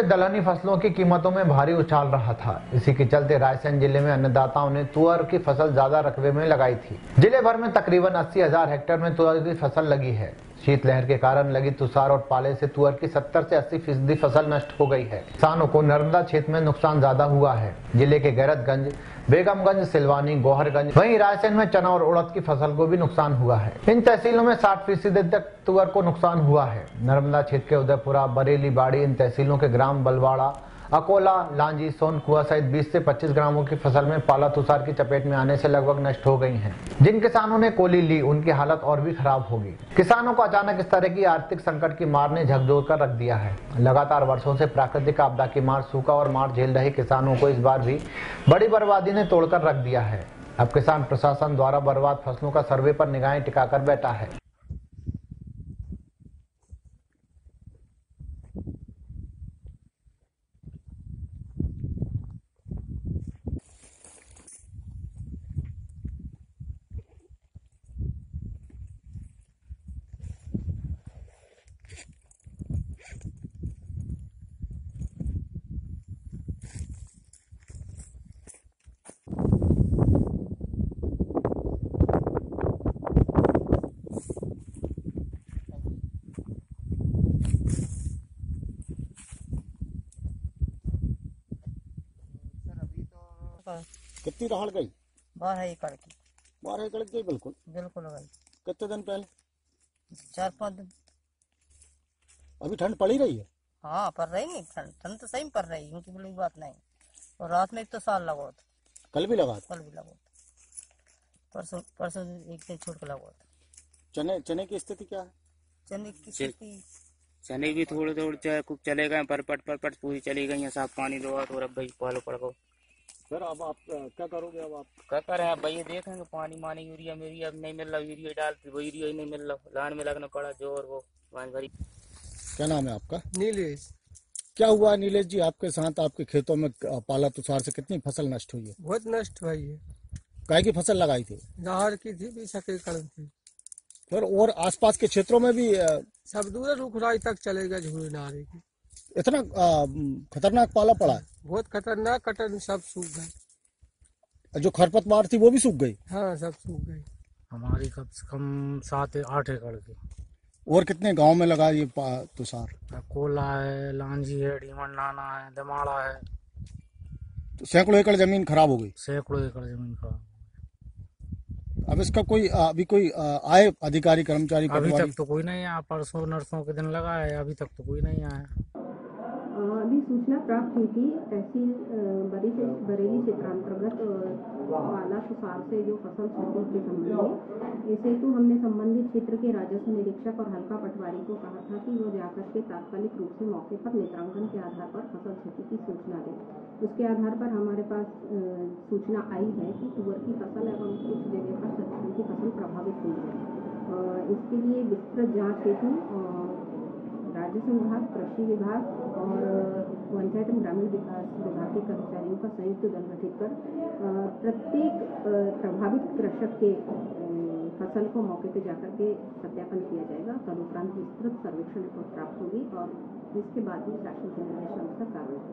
से दलहनी फसलों की कीमतों में भारी उछाल रहा था। इसी के चलते रायसेन जिले में अन्नदाताओं ने तुअर की फसल ज्यादा रकबे में लगाई थी। जिले भर में तकरीबन 80,000 हेक्टेयर में तुअर की फसल लगी है। शीतलहर के कारण लगी तुषार और पाले से तुअर की 70 से 80% फसल नष्ट हो गई है। किसानों को नर्मदा क्षेत्र में नुकसान ज्यादा हुआ है। जिले के गैरतगंज, बेगमगंज, सिलवानी, गोहरगंज, वहीं रायसेन में चना और उड़द की फसल को भी नुकसान हुआ है। इन तहसीलों में 60% तक तुअर को नुकसान हुआ है। नर्मदा क्षेत्र के उदयपुरा, बरेली, बाड़ी, इन तहसीलों के ग्राम बलवाड़ा, अकोला, लांजी, सोनकुआ सहित 20 से 25 ग्रामों की फसल में पाला तुषार की चपेट में आने से लगभग नष्ट हो गई हैं। जिन किसानों ने कोली ली, उनकी हालत और भी खराब होगी। किसानों को अचानक इस तरह की आर्थिक संकट की मार ने झकझोर कर रख दिया है। लगातार वर्षों से प्राकृतिक आपदा की मार, सूखा और मार झेल रहे किसानों को इस बार भी बड़ी बर्बादी ने तोड़कर रख दिया है। अब किसान प्रशासन द्वारा बर्बाद फसलों का सर्वे पर निगाहें टिकाकर बैठा है। कितनी राहड़ गई? 12 एकड़ की। 12 एकड़ की बिल्कुल बिल्कुल गई। कितने दिन पहले? 4-5 दिन। अभी ठंड पड़ी रही है? हाँ, पड़ रही नहीं ठंड। ठंड तो सही पड़ रही है, उनकी बड़ी बात नहीं। और रात में एक तो साल लगा था। कल भी लगा था? कल भी लगा था। परसों एक दिन छोड़ के लगा था। चने की स्थिति क्या है? चने की स्थिति, चने भी थोड़े थोड़े खूब चले गए, परपट पूरी चली गई है। साफ पानी दो और अब भाई पालो पड़ गो। सर अब आप क्या करोगे? अब आप क्या कर रहे हैं भाई? देखेंगे पानी मानी यूरिया मेरी अब नहीं मिल रहा, यूरिया डालती वो यूरिया ही नहीं मिल रहा, लाइन में लगना पड़ा जो। और वो भरी। क्या नाम है आपका? नीलेश। क्या हुआ नीलेश जी आपके साथ? आपके खेतों में पाला तुषार से कितनी फसल नष्ट हुई है? बहुत नष्ट हुई है। काय की फसल लगाई थी? राहड़ की थी, 20 एकड़ थी। फिर और आसपास के क्षेत्रों में भी सब दूर रुखराई तक चलेगा झूले नारे की। इतना खतरनाक पाला पड़ा है? बहुत खतरनाक, कटन सब सूख गए। जो खरपतवार थी वो भी सूख गई? हाँ, सब सूख गई। हमारी कम से कम 7-8 एकड़ की। और कितने गांव में लगा ये तुषार? कोला है, लांजी है, डीमन नाना है, दमाड़ा है। तो सैकड़ों एकड़ जमीन खराब हो गई? सैकड़ों एकड़ जमीन खराब। अब इसका अभी कोई आए अधिकारी, कर्मचारी? अभी तक तो कोई नहीं आया। परसों नरसों के दिन लगा है, अभी तक तो कोई नहीं आया। अभी सूचना प्राप्त हुई थी तहसील बरेली क्षेत्रांतर्गत पाला तुषार से जो फसल क्षति के संबंध में, इस हेतु हमने संबंधित क्षेत्र के राजस्व निरीक्षक और हल्का पटवारी को कहा था कि वो जाकर के तात्कालिक रूप से मौके पर नेत्रांकन के आधार पर फसल क्षति की सूचना दें। उसके आधार पर हमारे पास सूचना आई है कि तुअर की फसल एवं कुछ जगह पर सरसों की फसल प्रभावित हुई है। इसके लिए विस्तृत जाँच हेतु राजस्व विभाग, कृषि विभाग और पंचायत एवं ग्रामीण विकास विभाग के कर्मचारियों का संयुक्त दल गठित कर प्रत्येक प्रभावित कृषक के फसल को मौके पर जाकर के सत्यापन किया जाएगा। तदुपरांत विस्तृत सर्वेक्षण रिपोर्ट प्राप्त होगी और इसके बाद ही शासन के निर्देशानुसार कार्रवाई